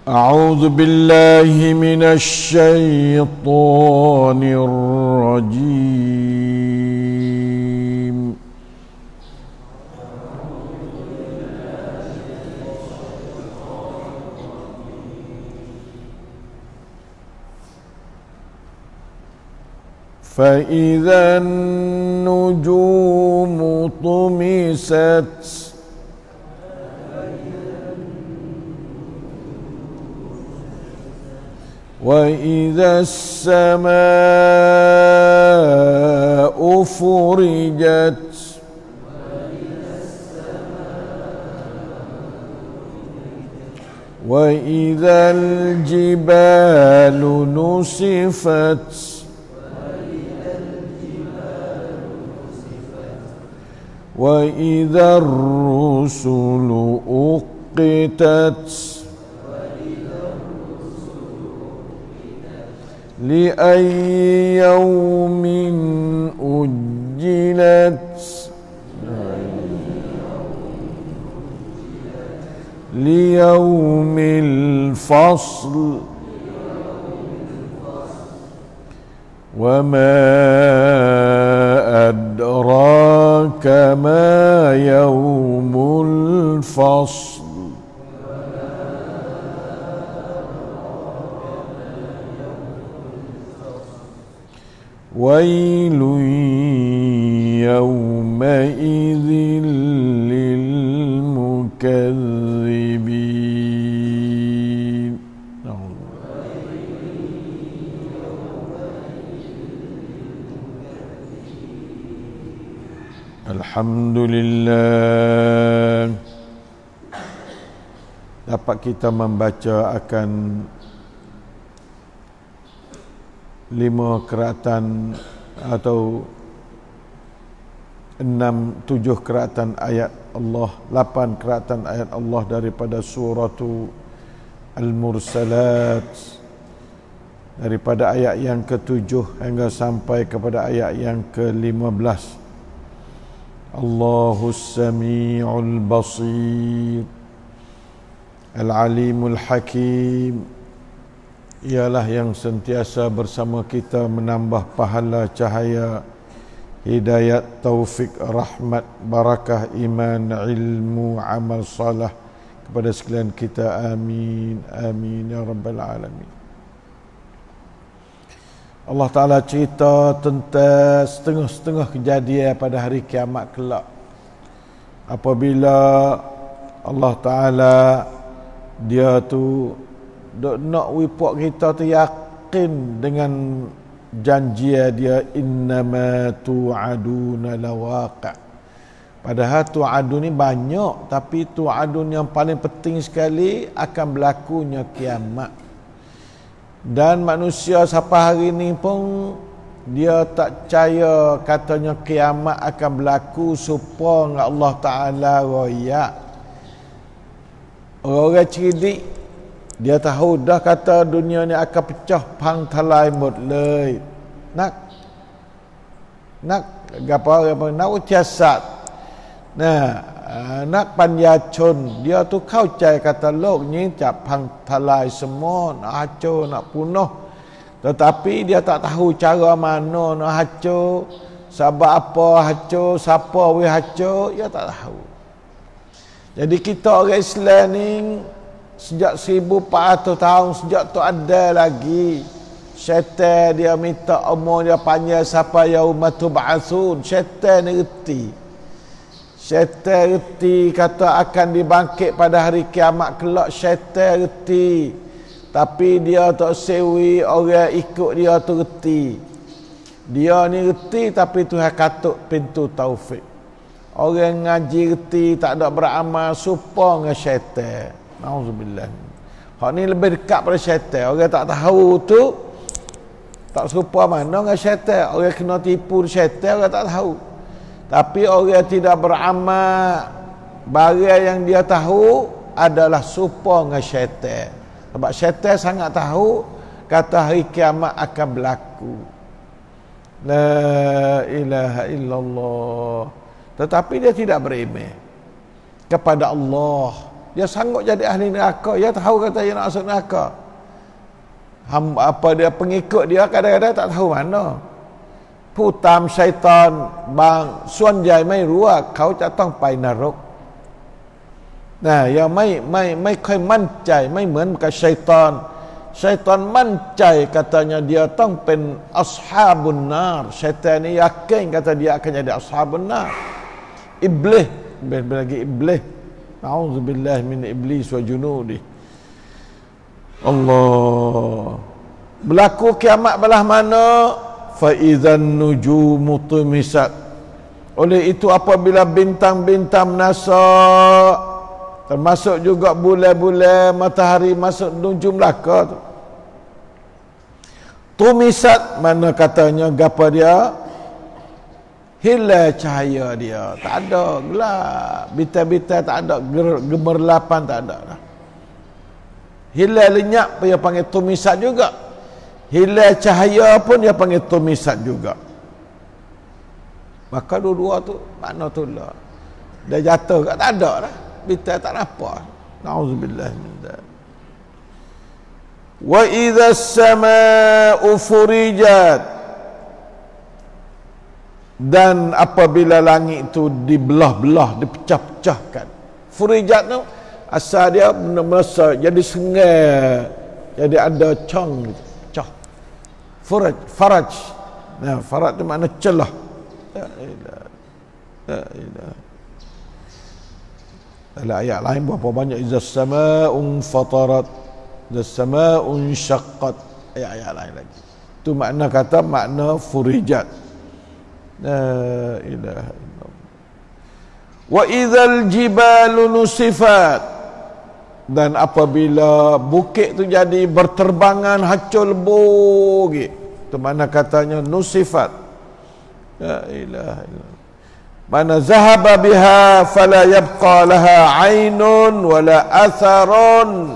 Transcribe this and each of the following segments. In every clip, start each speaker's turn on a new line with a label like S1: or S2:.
S1: أعوذ بالله من الشيطان الرجيم فإذا النجوم طمست وإذا السماء فرجت وإذا الجبال نسفت وإذا الرسل أقتت لأي يوم أجلت ليوم الفصل وما أدراك ما يوم الفصل ويل يومئذ للمكذبين. Alhamdulillah, dapat kita membaca akan 5 keratan atau 6-7 keratan ayat Allah, 8 keratan ayat Allah daripada surah Al-Mursalat, daripada ayat yang ke-7 hingga sampai kepada ayat yang ke-15. Allahus Sami'ul Basir Al-Alimul Hakim, ialah yang sentiasa bersama kita menambah pahala, cahaya, hidayat, taufik, rahmat, barakah, iman, ilmu, amal salah kepada sekalian kita. Amin. Amin ya rabbal alamin. Allah Ta'ala cerita tentang setengah-setengah kejadian pada hari kiamat kelak, apabila Allah Ta'ala dia tu nak wipok kita tu yakin dengan janji dia, innama tu'aduna lawaqi'. Padahal tu'adun ni banyak, tapi tu'adun yang paling penting sekali akan berlakunya kiamat. Dan manusia sampai hari ni pun dia tak percaya katanya kiamat akan berlaku supaya Allah Ta'ala royak. Orang cerdik dia tahu dah kata dunia ni akan pecah pangtalai mutlai. Nak apa nak ucasat. Nak panjacun dia tu kau cai kata lok ni cap pangtalai semua, nak hancur, nak punah. Tetapi dia tak tahu cara mana nak hancur, sebab apa hancur, siapa we hancur, dia tak tahu. Jadi kita orang Islam ni sejak 1400 tahun, sejak tu ada lagi syaitan dia minta umur dia panjang sampai yaumatu ba'atsun. Syaitan ni reti, syaitan reti kata akan dibangkit pada hari kiamat kelak. Syaitan reti, tapi dia tak sewi orang ikut dia tu reti. Dia ni reti, tapi Tuhan katuk pintu taufik. Orang ngaji reti tak ada beramal serupa dengan syaitan. Nauzubillah. Hak ni lebih dekat pada syaitan. Orang tak tahu tu tak serupa mana dengan syaitan. Orang kena tipu syaitan, orang tak tahu. Tapi orang tidak beramal, barang yang dia tahu adalah serupa dengan syaitan. Sebab syaitan sangat tahu kata hari kiamat akan berlaku. La ilaha illallah. Tetapi dia tidak beriman kepada Allah. Dia sanggup jadi ahli neraka. Dia tahu kata dia nak masuk neraka. Apa dia pengikut dia kadang-kadang tak tahu mana. ผู้ตามชัยฏอนบางส่วนใหญ่ไม่รู้ว่าเขาจะต้องไปนรกนะยังไม่ค่อยมั่นใจไม่เหมือนกับชัยฏอนมั่นใจ katanya dia ต้องเป็นอัศฮาบุนนารชัยฏอนนี่yakin kata dia akan jadi ashabun nar iblis lagi iblis na'udzubillah min iblis wa junudi Allah berlaku kiamat belah mana fa idzan nujumu tumisat oleh itu apabila bintang-bintang menasak termasuk juga bulan-bulan matahari masuk nujum belaka tu tumisat mana katanya gapo dia hilang cahaya dia tak ada gelap bintang-bintang tak ada gemerlapan tak ada dah hilang lenyap dia panggil tumisat juga hilang cahaya pun dia panggil tumisat juga. Maka dua-dua tu makna tu lah. Dia jatuh kat tak ada dah. Bintang tak nampak. Nauzubillah min dzalik. Wa idza as-samaa'u furijat. Dan apabila langit itu dibelah-belah, dipecah-pecahkan. Furijat tu asal dia benda-benda jadi sengal. Jadi ada cong gitu. Faraj. Nah, faraj itu makna celah. La ilaha. Dalam ayat lain berapa banyak iza samaa'un fatarat, iza samaa'un syaqqat. Ayat-ayat lain lagi. Itu makna kata makna furijat. La ilaha illallah. Wa idzal jibalu nusifat. Dan apabila bukit tu jadi berterbangan hancur lebur gitu. Itu mana katanya nusifat. La ilaha illallah. Mana zahaba biha fala yabqa laha 'ainun wala atharun.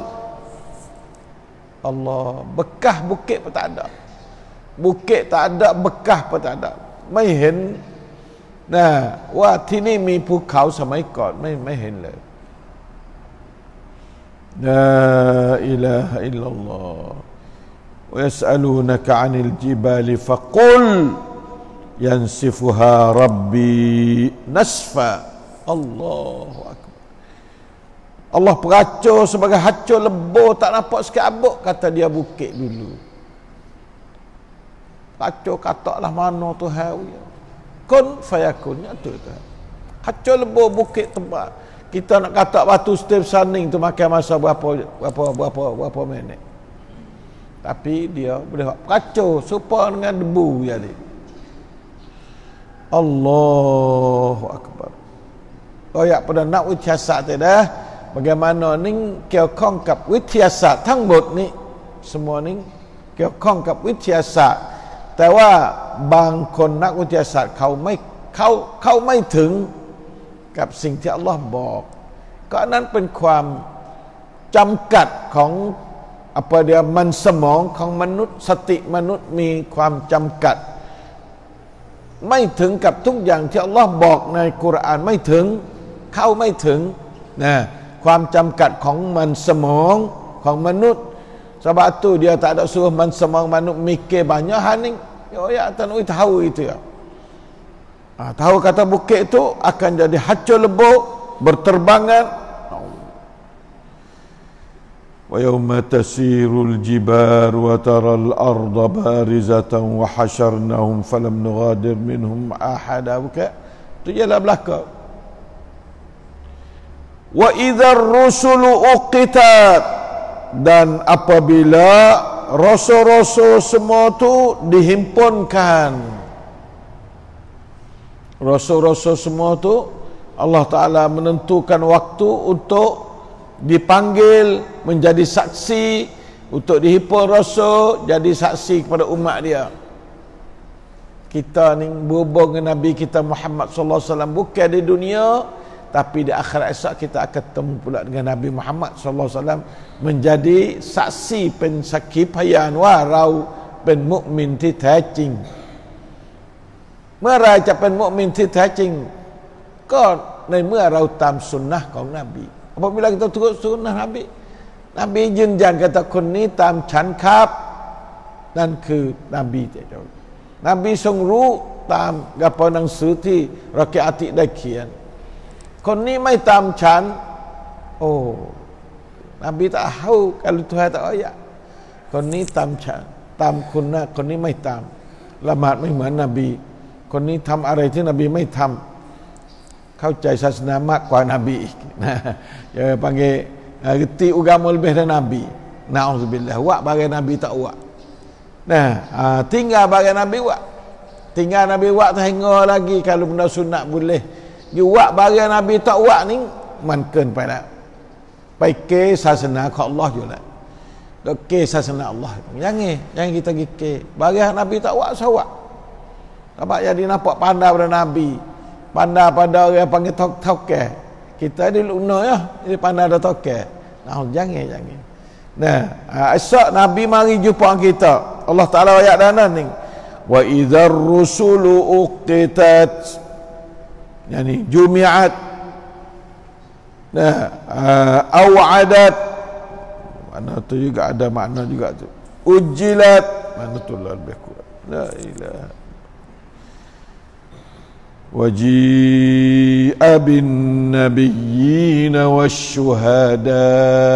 S1: Allah, bekas bukit pun tak ada. Bukit tak ada, bekas pun tak ada. ไม่เห็นนะว่าที่นี่มีภูเขาสมัยก่อนไม่เห็นเลย La ilaha illallah. Wa yas'alunaka 'anil jibali faqul yansifuha rabbi nasfa. Allahu akbar. Allah peracur sebagai hancur lebur tak nampak sikit abuk kata dia bukit dulu. Kacau kataklah mana Tuhan. Kun fayakun tu Tuhan. Hancur lebur bukit tempat. Kita nak katak batu setiap saning tu makan masa berapa minit. Tapi dia boleh buat kacau serupa dengan debu jadi. Allahu akbar. Ayat pada nak wityasat tu dah. Bagaimana ni เกี่ยวข้องกับวิทยาศาสตร์ทั้งหมดนี้ semua ni เกี่ยวข้องกับวิทยาศาสตร์แต่ว่าบางคนนักวิทยาศาสตร์เขาไม่ถึงกับสิ่งที่อัลลอฮ์บอกก็นั้นเป็นความจำกัดของapa dia มันสมองของมนุษย์สติมนุษย์มีความจำกัดไม่ถึงกับทุกอย่างที่อัลลอฮ์บอกในกุรอานไม่ถึงเข้าไม่ถึงนะความจำกัดของมันสมองของมนุษย์ sebab tu dia tak ada suruh man semang manuk mikir banyak haning ya tak nak tahu itu ya. Tahu kata bukit itu akan jadi hancur lebur berterbangan. Wa yawma tasirul jibar wa taral arda barizatan wa hasyarnahum falam nughadir minhum ahada. Bukan itu jelah belaka. Wa idzar rusulu uqitat, dan apabila rasul-rasul semua tu dihimpunkan, rasul-rasul semua tu Allah Ta'ala menentukan waktu untuk dipanggil menjadi saksi, untuk dihimpun rasul jadi saksi kepada umat dia. Kita ni berhubung dengan Nabi kita Muhammad sallallahu alaihi wasallam bukan di dunia, tapi di akhirat esok kita akan ketemu pula dengan Nabi Muhammad sallallahu alaihi wasallam menjadi saksi เป็นสักขีพยานว่าเราเป็นมุมินที่แท้จริง เมื่อไรจะเป็นมุมินที่แท้จริงก็ในเมื่อเราตามสุนนะของนบี Apabila kita turut sunnah Nabi, Nabi jenjang kataคนนี้ตามฉันครับนั่นคือนบีเจ้านบีทรงรู้ตามกับหนังสือที่รอกิอาติได้เขียนคนนี้ไม่ตามฉันโอ้Nabi tak tahu kalau Tuhan tak ayatคนนี้ตามฉันตามคุณนะคนนี้ไม่ตามละหมาดไม่เหมือนนบีคนนี้ทำอะไรที่นบีไม่ทำเข้าใจศาสนามากกว่านบีอีกนะอย่าpanggil reti agama lebih dari nabi na'udzubillah wak bagai nabi tak wak nah tinggal bagai nabi wak tinggal nabi wak tengok lagi kalau benda sunat boleh you wak bagai nabi tak wak ni มันเกินไปแล้วไปเกศาสนาของ Allah อยู่แล้วก็เกศาสนา Allah jangan kita pergi ke bagi nabi tak wak sawak nampak jadi nampak pandai pada nabi pandai pada orang yang panggil tauke kita di luna ya ini pandai dah tauke nah jangan nah esok nabi mari jumpa kita Allah Taala ayat dana ni wa idzar rusulu uqitat yani jumi'at nah awadat mana tu juga ada makna juga tu ujilat mana tu lebih kuat la ilaha waji'a bin nabiyyin wasyuhada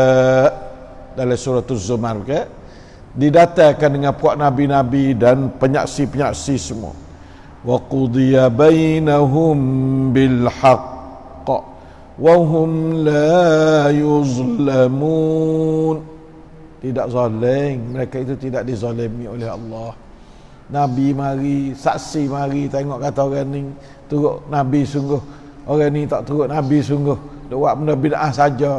S1: dalam surah Az-Zumar ke didatangkan dengan puak nabi-nabi dan penyaksi-penyaksi semua wa qudiya bainahum bil haqq wa hum la yuzlamun tidak zalim mereka itu tidak dizalimi oleh Allah nabi mari saksi mari tengok kata orang ni turut nabi sungguh orang ni tak turut nabi sungguh dia buat benda bid'ah saja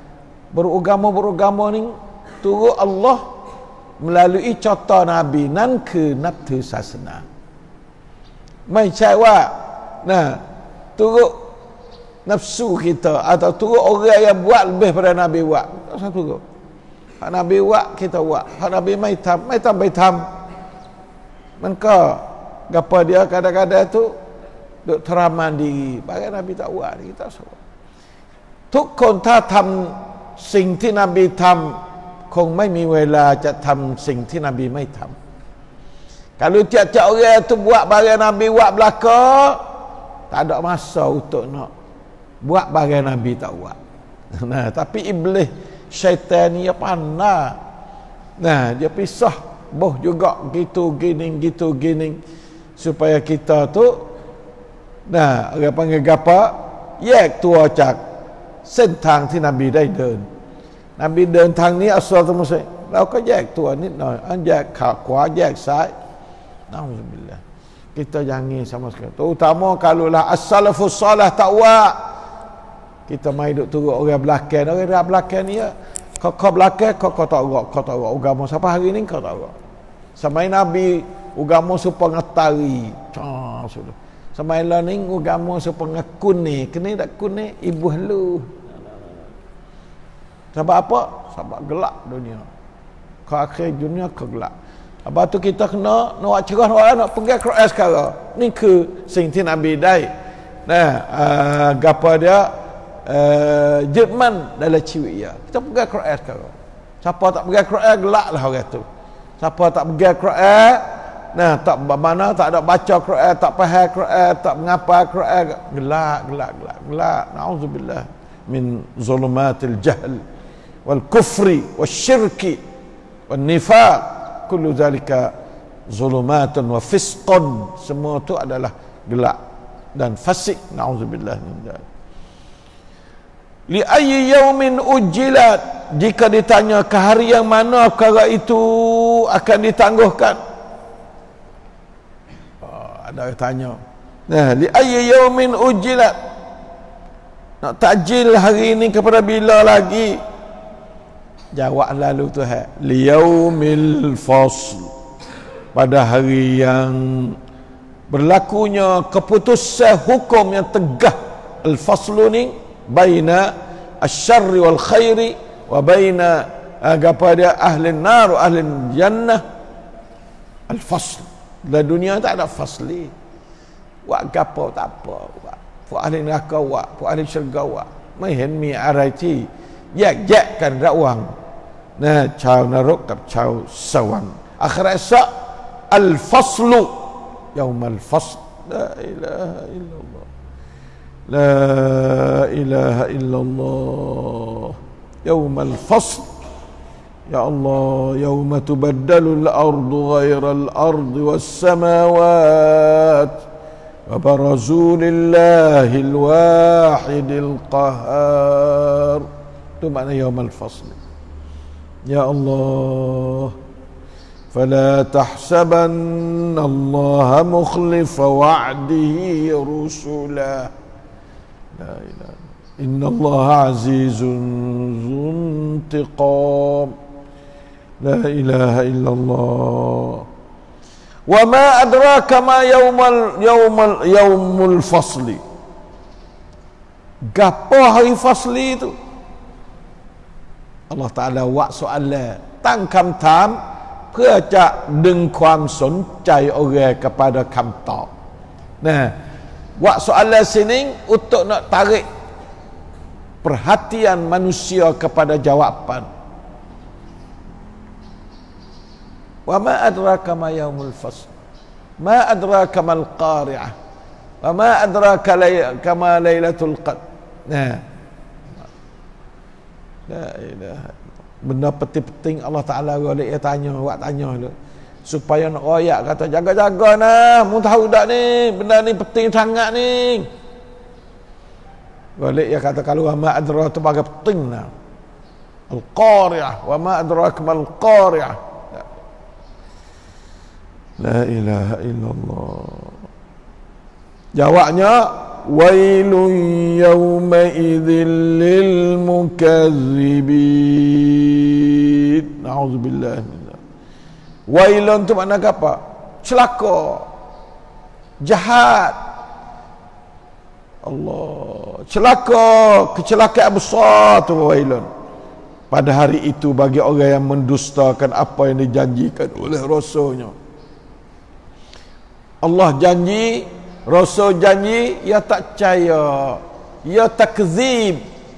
S1: beragama ni turut Allah melalui contoh nabiนั่นคือนับถือศาสนาไม่ใช่ว่าnah turut nafsu kita atau turut orang yang buat lebih pada nabi buat tak usah turut hak nabi buat kita buat hak nabi maiทำไปทำมันก็gapo dia kadang-kadang tu duk teraman diri bagi nabi tak buat kita semua ทุกคนถ้าทำสิ่งที่นบีทำคงไม่มีเวลาจะทำสิ่งที่นบีไม่ทำ kalau tiap-tiap orang tu buat bagi nabi buat belaka tak ada masa untuk nak buat bagi nabi tak buat nah tapi iblis syaitan ni dia pandai nah dia pisah boh juga gitu gini supaya kita tu nah orang panggil gapa แยกตัวจากเส้นทางที่นบีได้เดินนบีเดินทางนี้อัสซอตุมุสลิมเราก็แยกตัวนิดหน่อยอันแยกขาขวาแยกซ้ายนะอูซุบิลลาห์ kita jangan sama sekali terutama kalau lah as-salafus salih takwa kita mai duk turut orang belakang ni ya kau belakang kau tak agak agama siapa hari ni kau tak agak sampai nabi agama supaya ngetari sudah sampai lah ni agama supaya kuning kena tak kuning ibu halu sebab apa sebab gelap dunia kau akhir dunia kau gelap apa tu kita kena nak cerah orang nak pergi Quran sekarang ni keสิ่งที่นบีได้nah gapo dia Jerman dalam ciwik ya kita pergi Quran sekarang siapa tak pergi Quran gelak lah orang tu siapa tak pergi Quran nah tak mana tak ada baca Quran tak faham Quran tak menghafal Quran gelak naudzubillah min zulumatil jahl wal kufri wasyirki wan nifaq kullu zalika zulumatun wa fisqun semua tu adalah gelak dan fasik naudzubillah min dzalik li ayyi yaumin ujilat jika ditanya ke hari yang mana perkara itu akan ditangguhkan ada yang tanya nah li ayyi yaumin ujilat nak takjil hari ini kepada bila lagi jawab lalu Tuhan liyaumil fasl pada hari yang berlakunya keputusan hukum yang tegah al-faslu ni baina asy-syarri wal khairi wa baina kepada ahli nar wa ahli jannah al-fasl dalam dunia tak ada fasli buat gapo tak apa buat ahli neraka buat ahli syurga buat ไม่เห็นมีอะไรที่แยกแยะกันระหว่างนะชาวนรกกับชาวสวรรค์อาคราสะอัลฟัสลุยาวมัลฟัสลาอิลาฮะอิลลัลลอฮلا إله إلا الله يوم الفصل يا الله يوم تبدل الأرض غير الأرض والسماوات وبرزوا لله الواحد القهار itu makna يوم الفصل يا الله فلا تحسبن الله مخلف وعده رسله لا إله إن الله عزيز ذو انتقام لا إله إلا الله وما أدراك ما يوم الفصل gapo hari fasli itu Allah Ta'ala วะสุอัลลตั้งคำถามเพื่อจะดึงความสนใจorang kepada คำตอบนะWak soalan sini untuk nak tarik perhatian manusia kepada jawapan. Wa ma adraka ma yaumul fasl. Ma adraka mal qari'ah. Wa ma adraka kama lailatul qadr. Nah. La ilaha. Benda penting-penting Allah Taala boleh tanya, awak tanya dulu. Supaya nak royak kata jaga-jaga nah, mu tahu tak ni benda ni penting sangat ni. Balik dia kata kalau wa ma adra tu bagai penting nah. Al-qari'ah wa ma adrak mal qari'ah. La ilaha illallah. Jawabnya wailun yawma idzil lil mukazzibin. Nauzubillah. Wailun tu makna apa? Celaka. Jahat. Allah. Celaka, kecelakaan besar tu wailun. Pada hari itu bagi orang yang mendustakan apa yang dijanjikan oleh Rasulnya. Allah janji, Rasul janji, ia tak percaya. Ia takzib.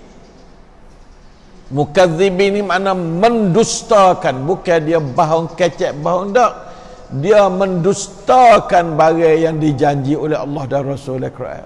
S1: Mukadzibin ni makna mendustakan, bukan dia bohong kecek bohong tak. Dia mendustakan barang yang dijanji oleh Allah dan Rasul Quran.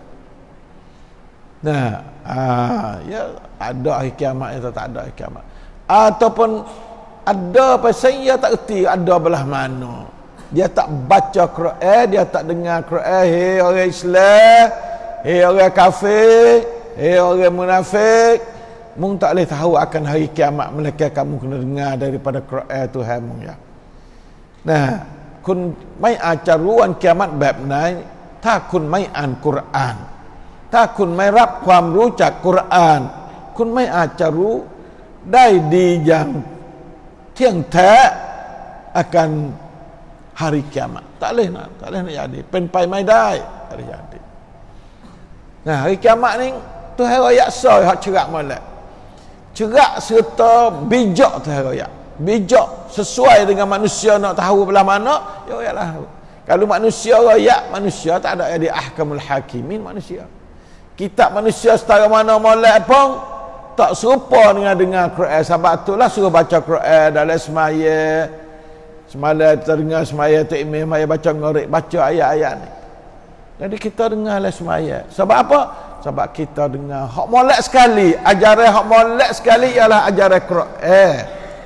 S1: Nah, ya ada hari kiamat atau tak ada hari kiamat. Ataupun ada pasal dia tak erti ada belah mana. Dia tak baca Quran, dia tak dengar Quran. Hei orang Islam, hei orang kafir, hei orang munafik, mung tak boleh tahu akan hari kiamat melainkan kamu kena dengar daripada Quran Tuhan mung ya. Nah, kun mai ajar ruan kiamat แบบไหนถ้าคุณไม่อ่านกุรอานถ้าคุณไม่รับความรู้จากกุรอานคุณไม่อาจจะรู้ได้ดีอย่างเที่ยงแท้akan hari kiamat. Tak boleh nak jadi. Pen pai mai dai, tak boleh jadi. Nah, hari kiamat ni Tuhan royak so hak cerak molek. Cerak serta bijak Tuhan royak. Bijak sesuai dengan manusia nak tahu belah mana, ya royaklah. Kalau manusia royak, manusia tak ada jadi ahkamul hakimin manusia. Kitab manusia setara mana molek pun tak serupa dengan dengar Quran. Sebab itulah suruh baca Quran dalam semaya. Semalam kita dengar semaya Tok Imam maya baca ngorek baca ayat-ayat ni. Jadi kita dengarlah semaya. Sebab apa? Sebab kita dengar hak molek sekali, ajaran hak molek sekali ialah ajaran Quran.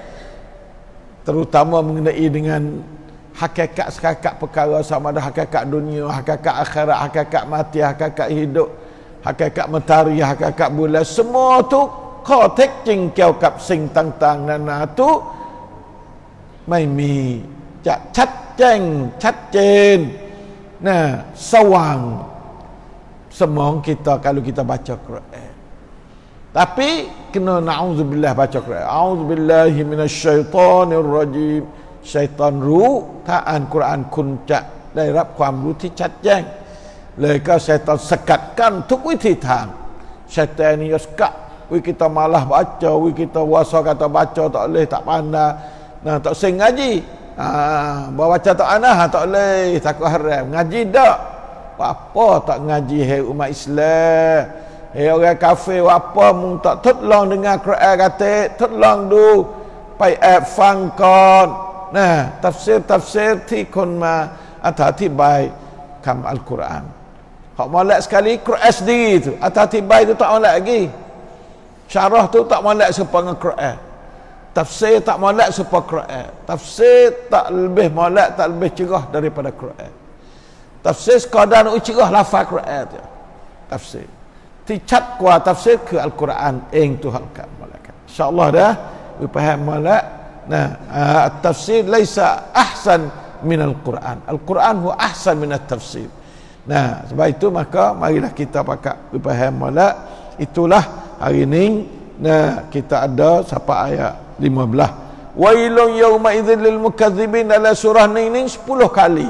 S1: Terutama mengenai dengan hakikat sekakak perkara sama ada hakikat dunia, hakikat akhirat, hakikat mati, hakikat hidup, hakikat matahari, hakikat bulan, semua tu kau tek jing เกี่ยวกับสิ่งต่างๆนานาtuไม่มีจะชัดแจ้งชัดเจนนะสว่างสมอง kita kalau kita baca Quran. Tapi kena na'udzubillah baca Quran. A'udzubillahi minasyaitonir rajim. Syaitanรู้ถ้าอ่านกุรอานคุณจะได้รับความรู้ที่ชัดแจ้งเลยก็ชัยฏอนสกัดกั้นทุกวิธีทางชัยฏอนนี่สกัดwe kita malah baca, we kita puasa kata baca tak boleh, tak pandai. Nah, tak sing ngaji. Baca tak anah tak boleh, takut haram. Ngaji dak. Apa tak ngaji hai umat Islam. orang kafir apa mung tak tolong dengar Quran kata tolong du paiฟังก่อนtafsirที่คนมาอธิบายคำอัลกุรอานhak molek sekali Quran sendiri tuอธิบายtu tak molek lagi syarah tu tak molek serupa dengan Quran tafsir tak molek serupa Quran tafsir tak lebih molek tak lebih cerah daripada Quran tafsir sekadar nak cerah lafaz Quran tu tafsir ที่ชัดกว่า tafsir คืออัลกุรอานเองtu hak molek insyaallah dah faham molek tafsir laisa ahsan min al-Quran al-Quran huwa ahsan min at-tafsir sebab itu maka marilah kita pakat faham molek itulah hari ni kita ada sampai ayat 15 wailun yauma idzil lil mukadzibin dalam surah ni 10 kali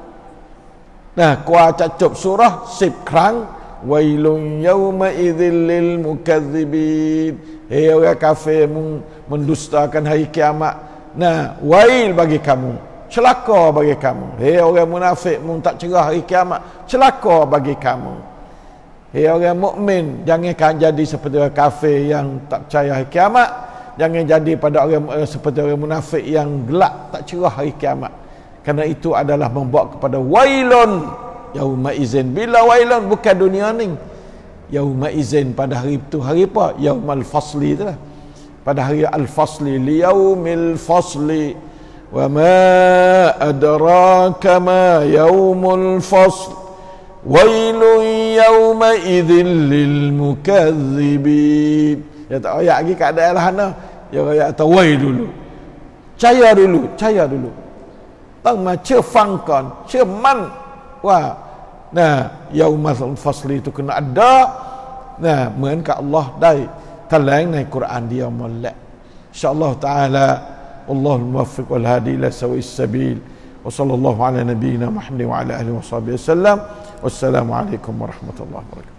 S1: kuat cacup surah 10 ครั้ง wailun yauma idzil lil mukadzibin orang kafir mendustakan hari kiamat wail bagi kamu celaka bagi kamu orang munafik tak cerah hari kiamat celaka bagi kamu orang mukmin jangan jadi seperti orang kafir yang tak percaya hari kiamat jangan jadi pada orang seperti orang munafik yang gelak tak cerah hari kiamat kerana itu adalah membawa kepada wailun yauma izin bila wailun bukan dunia ni yauma izin pada hari itu hari apa yaumal fasli itulah pada hari al-fasli liyaumil fasli wa ma adraka ma yaumul fasl wailun yauma idzil lil mukadzibin ya tak ayat lagi kat daerah mana ya ayat atau wail dulu caya dulu tang ma che fang kon che man wa yaumal fasli itu kena adaเหมือนกับอัลลอฮ์ได้แถลงในกุรอานเดียวหมดแหละอินชาอัลลอฮ์ تعالى والله الموفق والهادي الى سواء السبيل وصلى الله على نبينا محمد وعلى اله وصحبه وسلم والسلام عليكم ورحمه الله وبركاته